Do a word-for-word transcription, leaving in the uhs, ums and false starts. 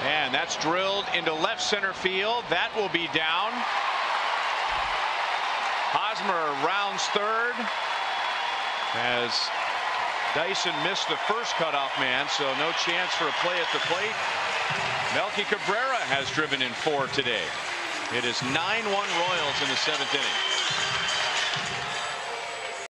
And that's drilled into left center field. That will be down. Hosmer rounds third as Dyson missed the first cutoff man, so no chance for a play at the plate. Melky Cabrera has driven in four today. It is nine one Royals in the seventh inning.